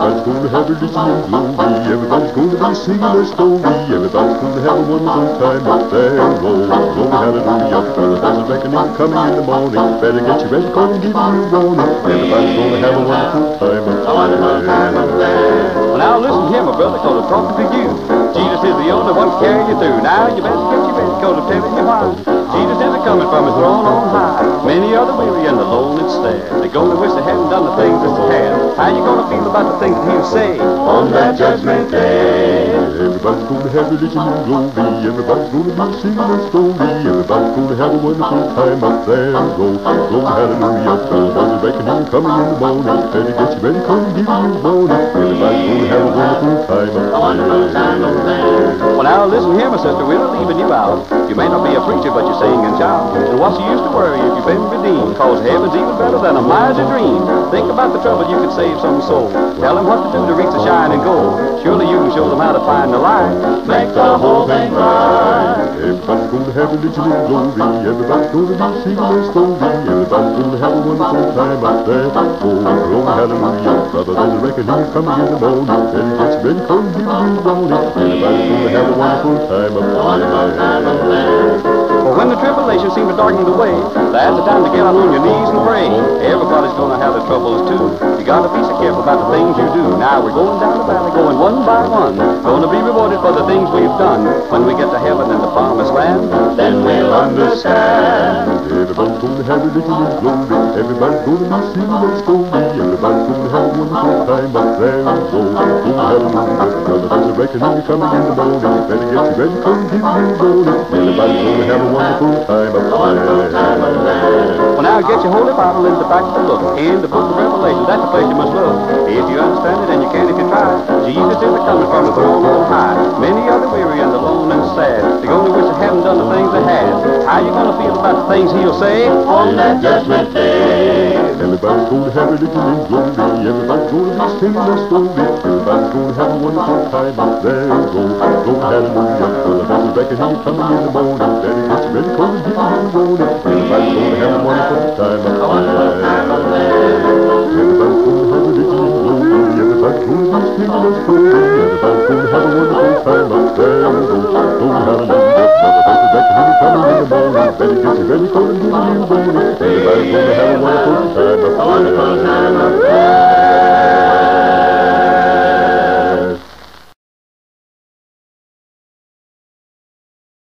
Everybody's gonna have religion and glory. Everybody's gonna be singing their story. Everybody's gonna have a wonderful time up there. Oh, glory, hallelujah, brother. There's a reckoning coming in the morning. Better get your red coat and give you a warning. Everybody's gonna have a wonderful time up there. Well, now listen here, my brother, cause I'm talking to you. Jesus is the only one to carry you through. Now you better get your red coat, I'm telling you why. Jesus is coming from his throne on high. Many are the weary and the lone and sad. They're gonna wish they hadn't done the things that they had. How you gonna feel about the things that he'll say on that judgment day? Everybody's gonna have religion and glory. Everybody's gonna be singing their story. Everybody's gonna have a wonderful time up there. Oh, glory, hallelujah, brother. There's a reckoning coming in the morning. Better get your ready, come give you a warning. Everybody's gonna have a wonderful time up there. Well, now listen here, my sister, we're not leaving you out. You may not be a preacher, but you sing and shout. And what's the use to worry if you've been redeemed? Cause heaven's even better than a miser's dream. Think about the trouble you could save some soul. Tell them what to do to reach the shining goal. Surely you can show them how to find the light. Make the whole thing right. Everybody's gonna have religion and glory. Everybody's gonna be singing their story. Everybody's gonna have a wonderful time up there. Oh, glory, hallelujah, brother. There's a reckoning coming in the morning. Better get your ready, come give you a warning. Everybody's gonna have a wonderful time up there. Well, when the tribulation seems to darken the way, that's the time to get on your knees and pray. Everybody's gonna have their troubles too. You gotta be so careful about the things you do. Now we're going down the valley, going one by one. Gonna be rewarded for the things we've done. When we get to heaven and the promised land, then we'll understand. Everybody's gonna have religion and glory. Everybody's gonna be singing their story. Everybody's gonna have a wonderful time up there. Oh, hallelujah, brother. There's a reckoning coming in the morning. Better get you ready, come give you a warning. Everybody's gonna have a wonderful time up there. Well, now get your holy Bible in the back of the book. In the book of Revelation, that's the place you must look. If you understand it, and you can if you try. Jesus is coming from the throne on high. Many are the weary and the lone and sad. They only wish they hadn't done the things they had. How you gonna feel about the things he'll say on that judgment day? Everybody's gonna have religion and glory. Everybody's gonna be singing their story. Everybody's gonna have a wonderful time up there. Go, hallelujah, brother. There's a reckoning coming in the morning. Better get your ready, come give you a warning. Everybody's gonna have a wonderful time up there. Everybody's gonna have religion and glory. Everybody's gonna be singing their story. Everybody's gonna have a wonderful time up there. Go, hallelujah, brother. There's a reckoning coming in the morning. Better get your ready, come give you a warning. Everybody's gonna have a wonderful time up there.